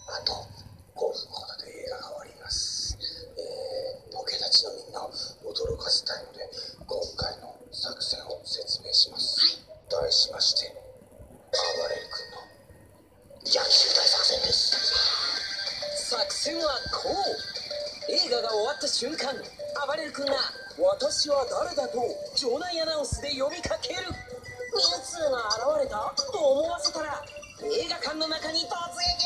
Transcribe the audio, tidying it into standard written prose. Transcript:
あと5分ほどで映画が終わります。ボケたちのみんなを驚かせたいので、今回の作戦を説明します。題しまして、あばれる君の野球大作戦です。 作戦はこう。映画が終わった瞬間、あばれる君が私は誰だと場内アナウンスで呼びかける。ミュウツーが現れたと思わせたら映画館の中に突撃。